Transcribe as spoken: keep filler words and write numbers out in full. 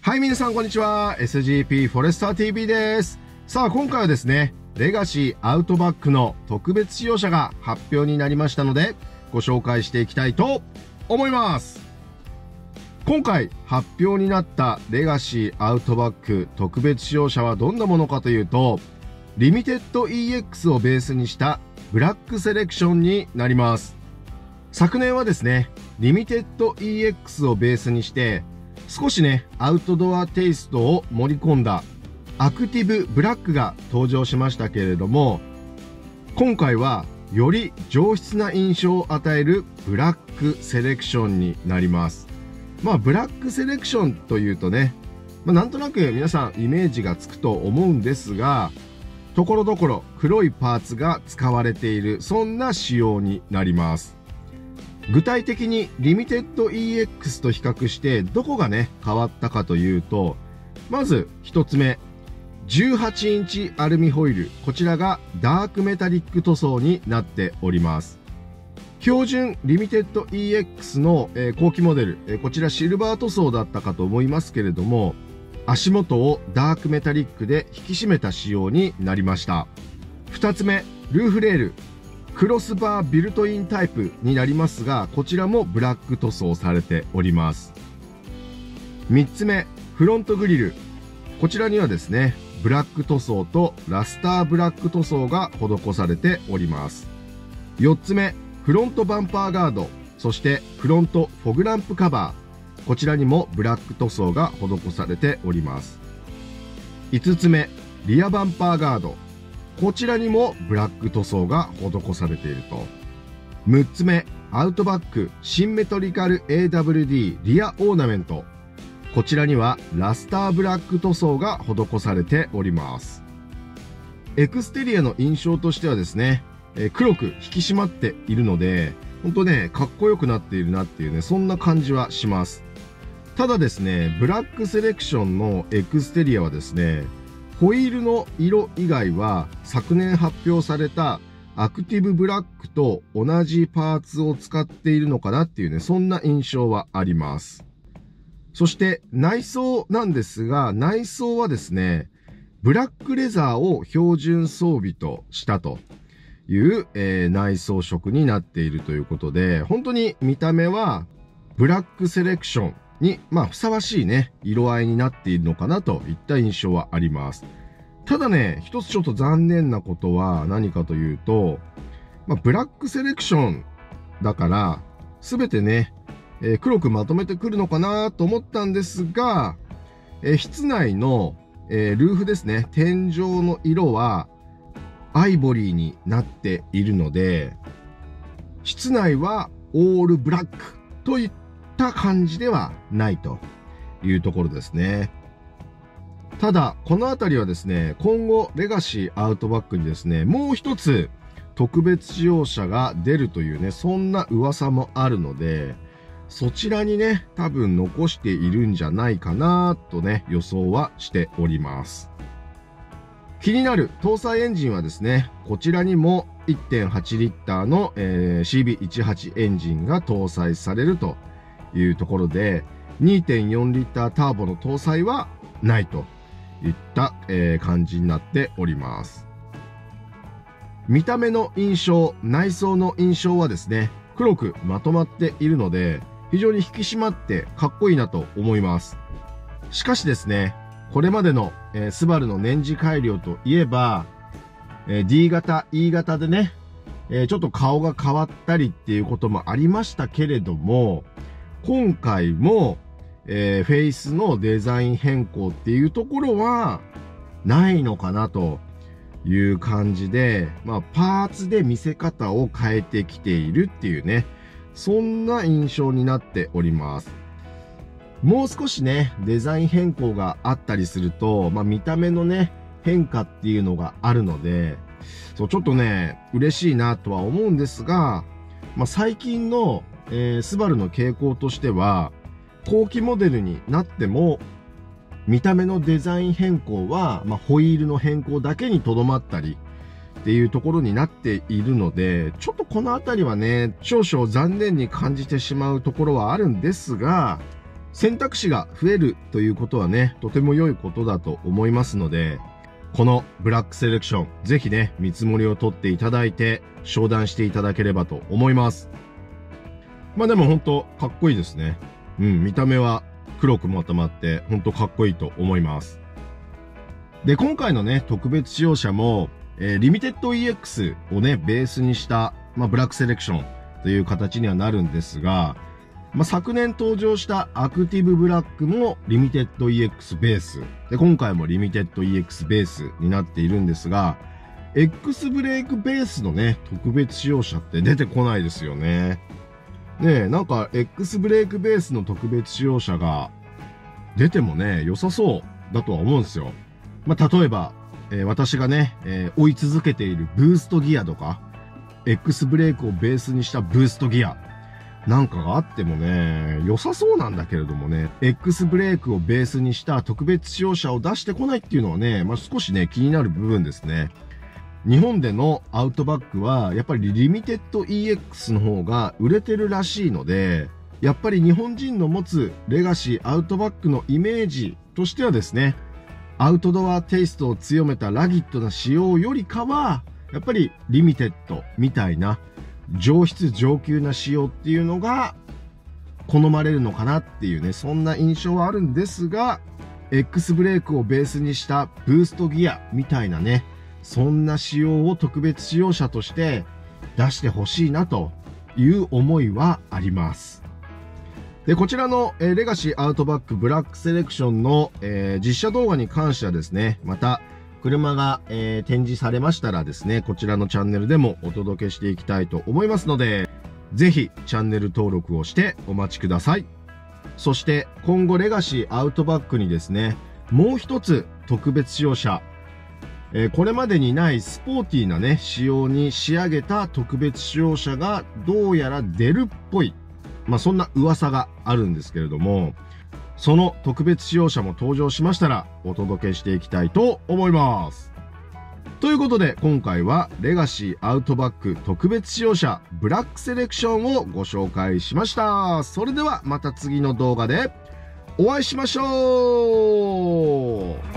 はい、皆さんこんにちは。エスジーピー フォレスター ティーブイ です。さあ、今回はですね、レガシーアウトバックの特別仕様車が発表になりましたので、ご紹介していきたいと思います。今回発表になったレガシーアウトバック特別仕様車はどんなものかというと、リミテッド イーエックス をベースにしたブラックセレクションになります。昨年はですね、リミテッド イーエックス をベースにして、少しね、アウトドアテイストを盛り込んだアクティブブラックが登場しましたけれども、今回はより上質な印象を与えるブラックセレクションになります。まあ、ブラックセレクションというとね、まあ、なんとなく皆さんイメージがつくと思うんですが、ところどころ黒いパーツが使われている、そんな仕様になります。具体的にリミテッド イーエックス と比較してどこがね変わったかというと、まず一つ目、じゅうはちインチアルミホイル、こちらがダークメタリック塗装になっております。標準リミテッド イーエックス の、えー、後期モデル、えー、こちらシルバー塗装だったかと思いますけれども、足元をダークメタリックで引き締めた仕様になりました。二つ目、ルーフレール、クロスバービルトインタイプになりますが、こちらもブラック塗装されております。三つ目、フロントグリル。こちらにはですね、ブラック塗装とラスターブラック塗装が施されております。四つ目、フロントバンパーガード、そしてフロントフォグランプカバー。こちらにもブラック塗装が施されております。五つ目、リアバンパーガード。こちらにもブラック塗装が施されていると。六つ目、アウトバックシンメトリカル エーダブリューディー リアオーナメント。こちらにはラスターブラック塗装が施されております。エクステリアの印象としてはですね、え黒く引き締まっているので、ほんとね、かっこよくなっているなっていうね、そんな感じはします。ただですね、ブラックセレクションのエクステリアはですね、ホイールの色以外は昨年発表されたアクティブブラックと同じパーツを使っているのかなっていうね、そんな印象はあります。そして内装なんですが、内装はですね、ブラックレザーを標準装備としたという、えー、内装色になっているということで、本当に見た目はブラックセレクションに、まあ、ふさわしいね、色合いになっているのかなといった印象はあります。ただね、一つちょっと残念なことは何かというと、まあ、ブラックセレクションだから、すべてね、えー、黒くまとめてくるのかなと思ったんですが、えー、室内の、えー、ルーフですね、天井の色はアイボリーになっているので、室内はオールブラックといった感じではないというところですね。ただ、このあたりはですね、今後レガシーアウトバックにですね、もう一つ特別仕様車が出るというね、そんな噂もあるので、そちらにね、多分残しているんじゃないかなとね、予想はしております。気になる搭載エンジンはですね、こちらにも いってんはち リッターの、えー、シービーじゅうはち エンジンが搭載されるというところで、にてんよん リッターターボの搭載はないといった、えー、感じになっております。見た目の印象、内装の印象はですね、黒くまとまっているので、非常に引き締まってかっこいいなと思います。しかしですね、これまでの、えー、スバルの年次改良といえば、えー、D 型、E 型でね、えー、ちょっと顔が変わったりっていうこともありましたけれども、今回も、えー、フェイスのデザイン変更っていうところはないのかなという感じで、まあ、パーツで見せ方を変えてきているっていうね、そんな印象になっております。もう少しね、デザイン変更があったりすると、まあ、見た目のね、変化っていうのがあるので、そう、ちょっとね、嬉しいなとは思うんですが、まあ、最近の、えー、スバルの傾向としては、後期モデルになっても、見た目のデザイン変更は、まあ、ホイールの変更だけにとどまったりっていうところになっているので、ちょっとこのあたりはね、少々残念に感じてしまうところはあるんですが、 選択肢が増えるということはね、とても良いことだと思いますので、このブラックセレクション、ぜひね、見積もりを取っていただいて、商談していただければと思います。まあでも本当かっこいいですね。うん、見た目は黒くまとまって本当かっこいいと思います。で、今回のね、特別使用車も、えー、リミテッド イーエックス をね、ベースにした、まあ、ブラックセレクションという形にはなるんですが、まあ、昨年登場したアクティブブラックもリミテッド イーエックス ベース。で、今回もリミテッド イーエックス ベースになっているんですが、X ブレークベースのね、特別使用車って出てこないですよね。ねえ、なんか X ブレークベースの特別使用車が出てもね、良さそうだとは思うんですよ。まあ、例えば、えー、私がね、えー、追い続けているブーストギアとか、X ブレークをベースにしたブーストギアなんかがあってもね、良さそうなんだけれどもね、X ブレークをベースにした特別使用車を出してこないっていうのはね、まあ、少しね、気になる部分ですね。日本でのアウトバックは、やっぱりリミテッド イーエックス の方が売れてるらしいので、やっぱり日本人の持つレガシーアウトバックのイメージとしてはですね、アウトドアテイストを強めたラギッドな仕様よりかは、やっぱりリミテッドみたいな上質上級な仕様っていうのが好まれるのかなっていうね、そんな印象はあるんですが、X ブレークをベースにしたブーストギアみたいなね、そんな仕様を特別使用車として出してほしいなという思いはあります。で、こちらの、えー、レガシーアウトバックブラックセレクションの、えー、実写動画に関してはですね、また車が、えー、展示されましたらですね、こちらのチャンネルでもお届けしていきたいと思いますので、ぜひチャンネル登録をしてお待ちください。そして今後レガシーアウトバックにですね、もう一つ特別使用車、えー、これまでにないスポーティーなね、仕様に仕上げた特別使用車がどうやら出るっぽい。まあそんな噂があるんですけれども、その特別使用車も登場しましたらお届けしていきたいと思います。ということで今回はレガシーアウトバック特別使用車ブラックセレクションをご紹介しました。それではまた次の動画でお会いしましょう。